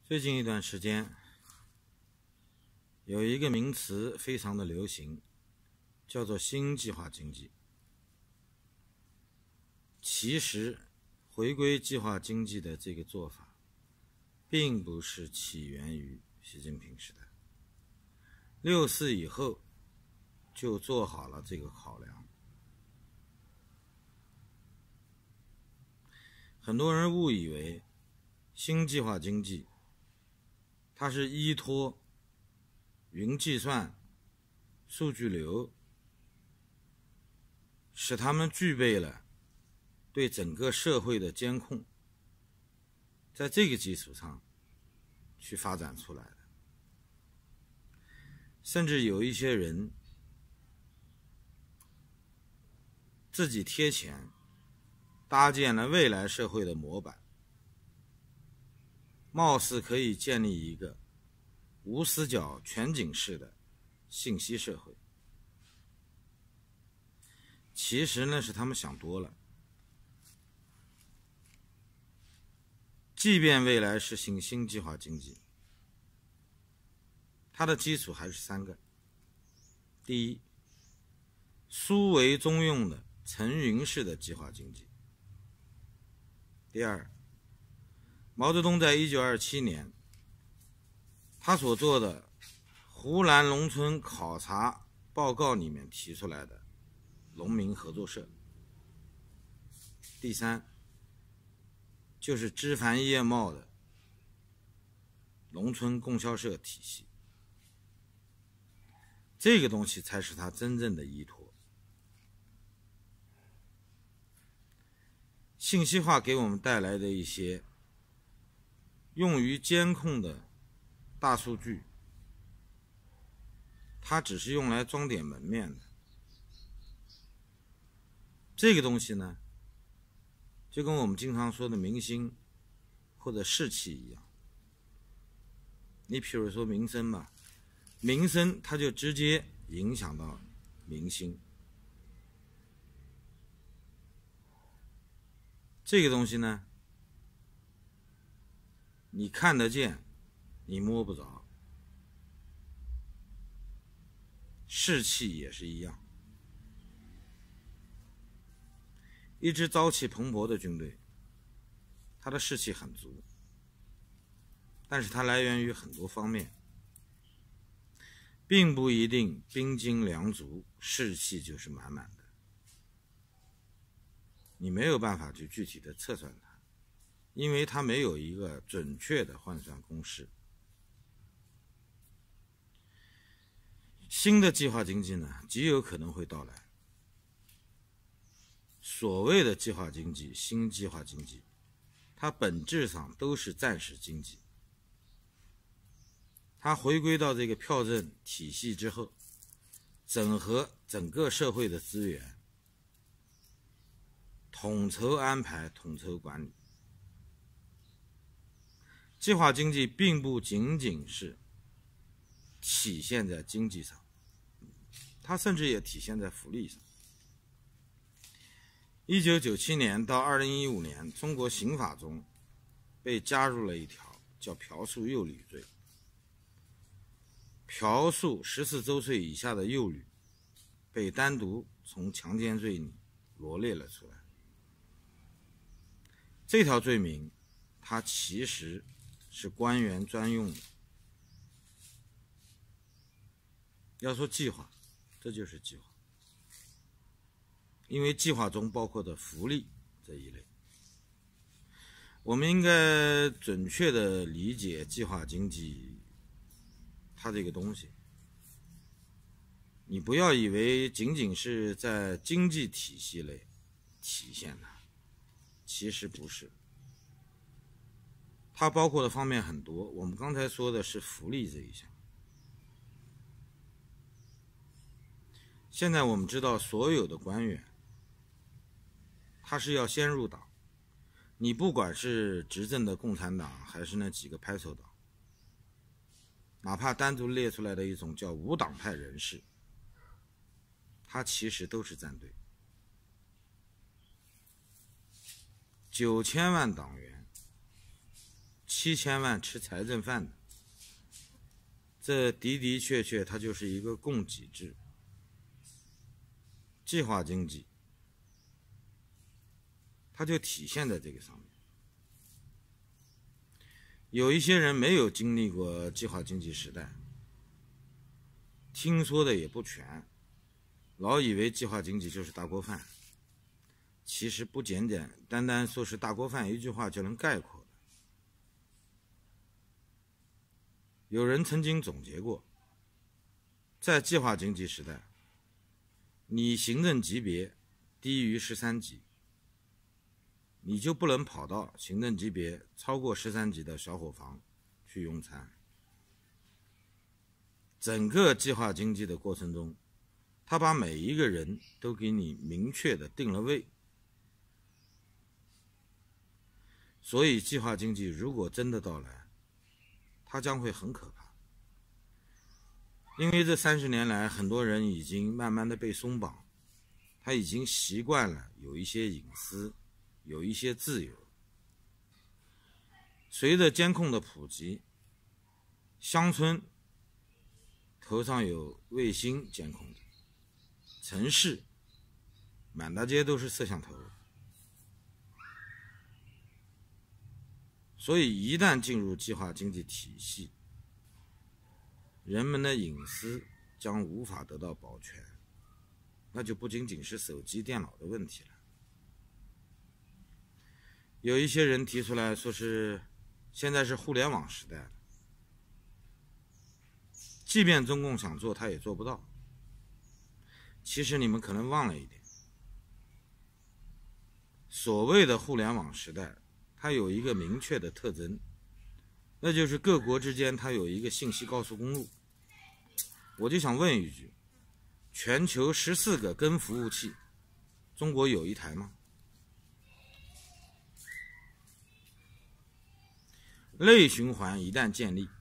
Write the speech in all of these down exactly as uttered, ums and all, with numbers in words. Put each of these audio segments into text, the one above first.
最近一段时间，有一个名词非常的流行，叫做新计划经济。其实，回归计划经济的这个做法，并不是起源于习近平时代，六四以后就做好了这个考量。很多人误以为新计划经济它是依托云计算、数据流，使他们具备了对整个社会的监控，在这个基础上去发展出来的。甚至有一些人自己贴钱搭建了未来社会的模板，貌似可以建立一个无死角全景式的信息社会。其实呢，是他们想多了。即便未来实行新计划经济，它的基础还是三个：第一，苏维中用的层云式的计划经济；第二，毛泽东在一九二七年他所做的湖南农村考察报告里面提出来的农民合作社；第三，就是枝繁叶茂的农村供销社体系。这个东西才是他真正的依托。信息化给我们带来的一些用于监控的大数据，它只是用来装点门面的。这个东西呢，就跟我们经常说的明星或者士气一样。你比如说民生嘛，民生它就直接影响到民心。这个东西呢，你看得见，你摸不着。士气也是一样。一支朝气蓬勃的军队，它的士气很足，但是它来源于很多方面，并不一定兵精粮足，士气就是满满的。你没有办法去具体的测算它，因为它没有一个准确的换算公式。新的计划经济呢，极有可能会到来。所谓的计划经济、新计划经济，它本质上都是暂时经济。它回归到这个票证体系之后，整合整个社会的资源，统筹安排、统筹管理。计划经济并不仅仅是体现在经济上，它甚至也体现在福利上。一九九七年到二零一五年，中国刑法中被加入了一条叫嫖宿幼女罪。嫖宿十四周岁以下的幼女被单独从强奸罪里罗列了出来。这条罪名它其实是官员专用的。要说计划，这就是计划，因为计划中包括的福利这一类。我们应该准确的理解计划经济它这个东西。你不要以为仅仅是在经济体系内体现它，其实不是。它包括的方面很多，我们刚才说的是福利这一项。现在我们知道所有的官员他是要先入党，你不管是执政的共产党还是那几个拍手党，哪怕单独列出来的一种叫无党派人士，他其实都是站队。九千万党员，其七千万吃财政饭的，这的的确确它就是一个供给制。计划经济它就体现在这个上面。有一些人没有经历过计划经济时代，听说的也不全，老以为计划经济就是大锅饭，其实不简简单单说是大锅饭一句话就能概括的。有人曾经总结过，在计划经济时代，你行政级别低于十三级，你就不能跑到行政级别超过十三级的小伙房去用餐。整个计划经济的过程中，他把每一个人都给你明确的定了位。所以计划经济如果真的到来，它将会很可怕。因为这三十年来，很多人已经慢慢的被松绑，他已经习惯了有一些隐私，有一些自由。随着监控的普及，乡村头上有卫星监控的，城市满大街都是摄像头。所以一旦进入计划经济体系，人们的隐私将无法得到保全，那就不仅仅是手机电脑的问题了。有一些人提出来说是现在是互联网时代了，即便中共想做他也做不到。其实你们可能忘了一点，所谓的互联网时代它有一个明确的特征，那就是各国之间它有一个信息高速公路。我就想问一句，全球十四个根服务器，中国有一台吗？内循环一旦建立，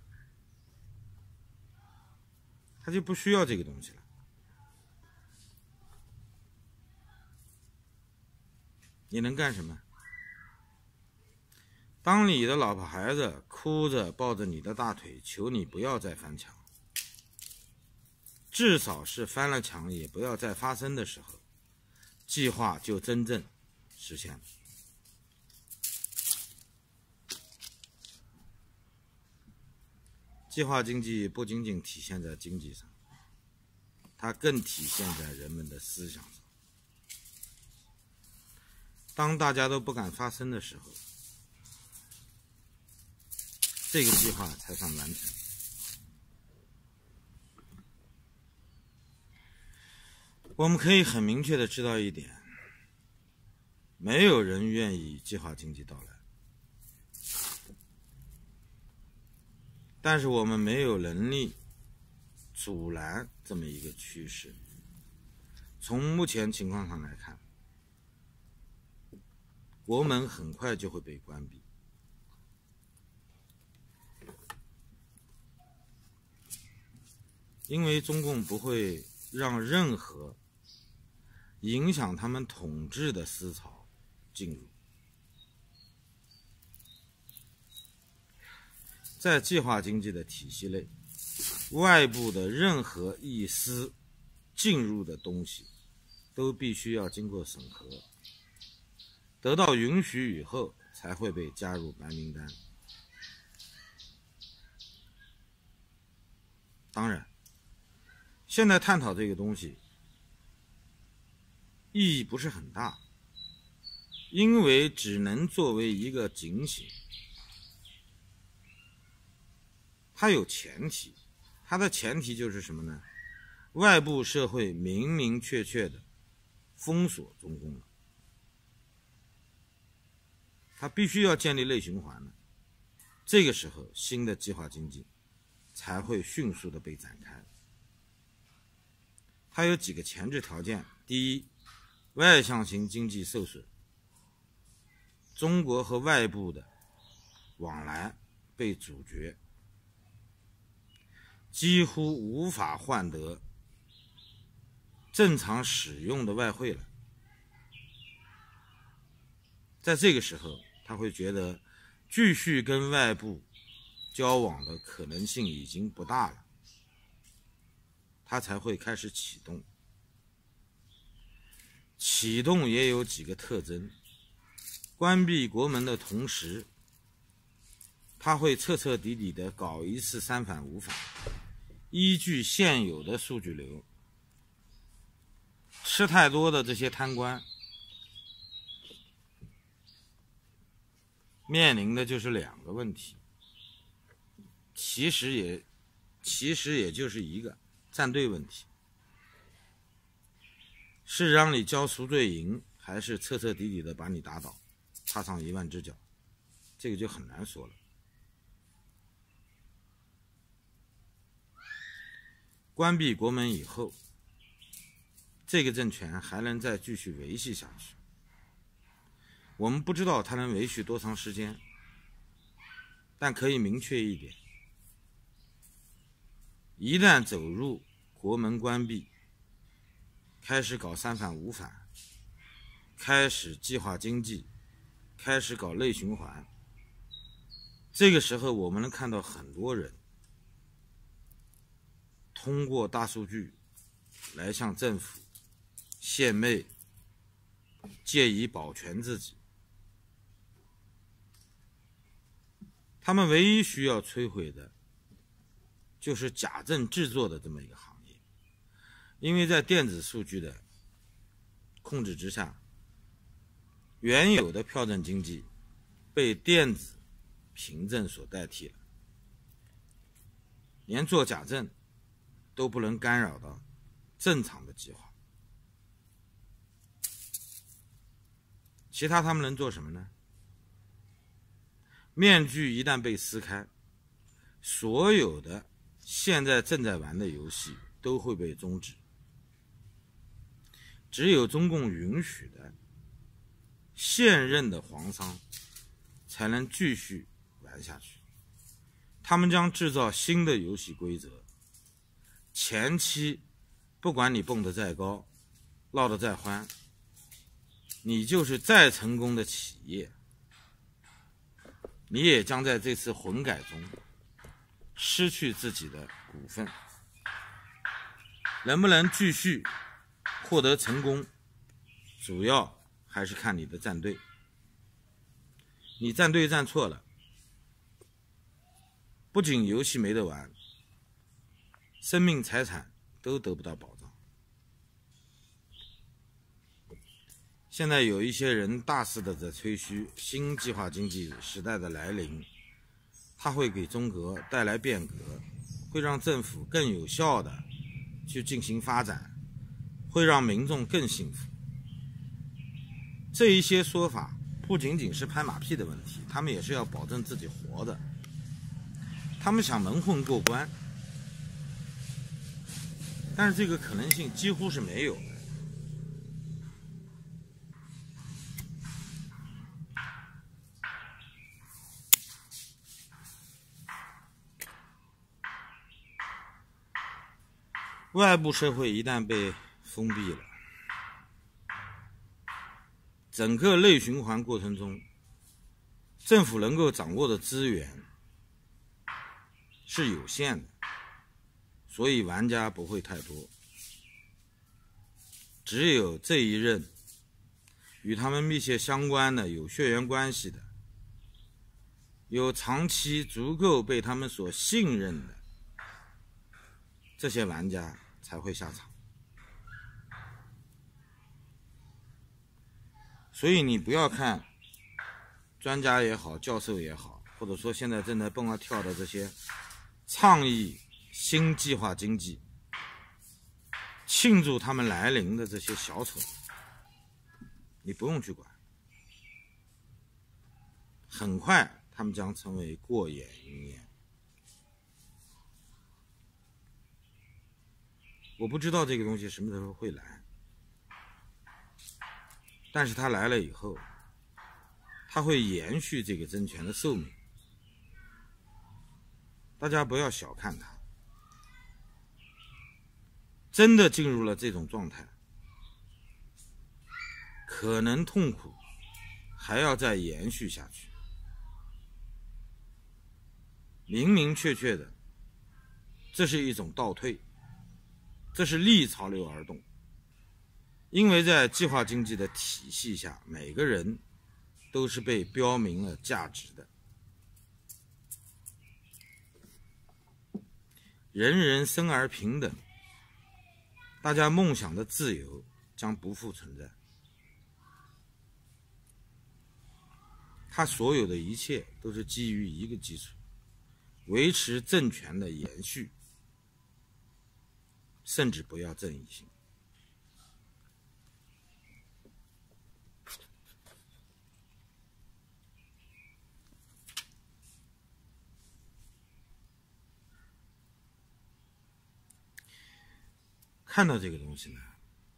它就不需要这个东西了。你能干什么？当你的老婆孩子哭着抱着你的大腿，求你不要再翻墙，至少是翻了墙也不要再发生的时候，计划就真正实现了。计划经济不仅仅体现在经济上，它更体现在人们的思想上。当大家都不敢发声的时候，这个计划才算完成。我们可以很明确的知道一点，没有人愿意计划经济到来，但是我们没有能力阻拦这么一个趋势。从目前情况上来看，国门很快就会被关闭。因为中共不会让任何影响他们统治的思潮进入。在计划经济的体系内，外部的任何一丝进入的东西都必须要经过审核，得到允许以后才会被加入白名单。当然，现在探讨这个东西意义不是很大，因为只能作为一个警醒。它有前提，它的前提就是什么呢？外部社会明明确确的封锁中共了，它必须要建立内循环了。这个时候，新的计划经济才会迅速的被展开。它有几个前置条件：第一，外向型经济受损，中国和外部的往来被阻绝，几乎无法换得正常使用的外汇了。在这个时候，他会觉得继续跟外部交往的可能性已经不大了，它才会开始启动。启动也有几个特征，关闭国门的同时，它会彻彻底底的搞一次三反五反，依据现有的数据流，吃太多的这些贪官面临的就是两个问题，其实也其实也就是一个站队问题，是让你交赎罪银，还是彻彻底底的把你打倒，踏上一万只脚，这个就很难说了。关闭国门以后，这个政权还能再继续维系下去，我们不知道它能维续多长时间，但可以明确一点，一旦走入国门关闭，开始搞三反五反，开始计划经济，开始搞内循环，这个时候我们能看到很多人通过大数据来向政府献媚，借以保全自己。他们唯一需要摧毁的就是假证制作的这么一个行业，因为在电子数据的控制之下，原有的票证经济被电子凭证所代替了，连做假证都不能干扰到正常的计划。其他他们能做什么呢？面具一旦被撕开，所有的现在正在玩的游戏都会被终止，只有中共允许的现任的皇商才能继续玩下去。他们将制造新的游戏规则，前期不管你蹦得再高，闹得再欢，你就是再成功的企业，你也将在这次混改中失去自己的股份。能不能继续获得成功，主要还是看你的站队。你站队站错了，不仅游戏没得玩，生命财产都得不到保障。现在有一些人大肆的在吹嘘新计划经济时代的来临，它会给中国带来变革，会让政府更有效的去进行发展，会让民众更幸福。这一些说法不仅仅是拍马屁的问题，他们也是要保证自己活的。他们想蒙混过关，但是这个可能性几乎是没有的。外部社会一旦被封闭了，整个内循环过程中，政府能够掌握的资源是有限的，所以玩家不会太多。只有这一任与他们密切相关的、有血缘关系的、有长期足够被他们所信任的这些玩家才会下场。所以你不要看专家也好，教授也好，或者说现在正在蹦啊跳的这些倡议新计划经济、庆祝他们来临的这些小丑，你不用去管，很快他们将成为过眼云烟。我不知道这个东西什么时候会来，但是它来了以后，它会延续这个政权的寿命。大家不要小看它，真的进入了这种状态，可能痛苦还要再延续下去。 明明确确的，这是一种倒退，这是逆潮流而动。因为在计划经济的体系下，每个人都是被标明了价值的，人人生而平等，大家梦想的自由将不复存在。它所有的一切都是基于一个基础：维持政权的延续，甚至不要正义性。看到这个东西呢，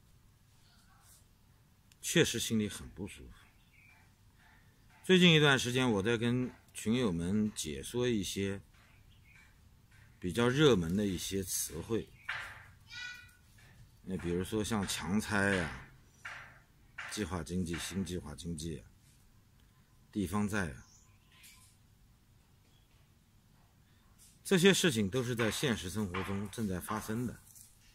确实心里很不舒服。最近一段时间，我在跟群友们解说一些比较热门的一些词汇，那比如说像强拆呀、计划经济、新计划经济、地方债啊，这些事情都是在现实生活中正在发生的。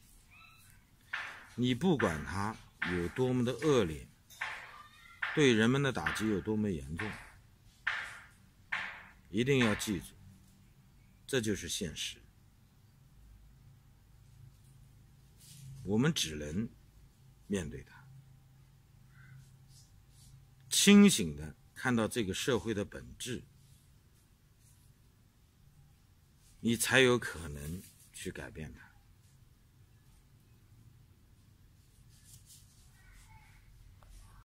你不管它有多么的恶劣，对人们的打击有多么严重，一定要记住，这就是现实。我们只能面对它，清醒地看到这个社会的本质，你才有可能去改变它。